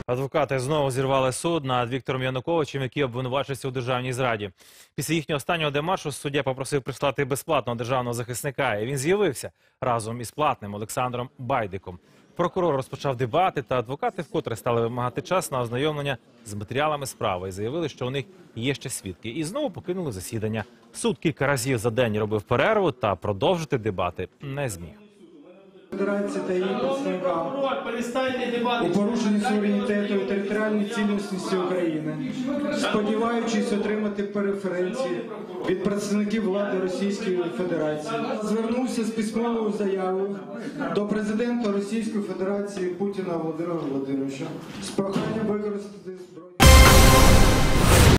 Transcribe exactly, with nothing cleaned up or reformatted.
Адвокати знову зірвали суд над Віктором Януковичем, який обвинувачується у державній зраді. Після їхнього останнього демаршу суддя попросив прислати безплатного державного захисника, і він з'явився разом із платним Олександром Байдиком. Прокурор розпочав дебати, та адвокати вкотре стали вимагати час на ознайомлення з матеріалами справи і заявили, що у них є ще свідки. І знову покинули засідання. Суд кілька разів за день робив перерву та продовжити дебати не зміг. Федерації та її представникам у порушенні суверенітету і територіальної цілісності України, сподіваючись отримати преференції від представників влади Російської Федерації, звернувся з письмовою заявою до президента Російської Федерації Путіна Володимира Володимировича з проханням використати зброю.